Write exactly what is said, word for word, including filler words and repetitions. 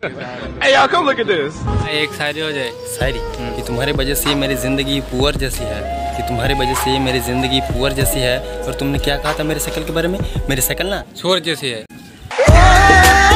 Hey y'all, come look at this. एक शायरी हो जाए। शायरी कि तुम्हारी वजह से मेरी ज़िंदगी पुअर जैसी है, कि तुम्हारी वजह से मेरी ज़िंदगी पुअर जैसी है। और तुमने क्या कहा था मेरी शक्ल के बारे में? मेरी शक्ल ना छोर जैसी है।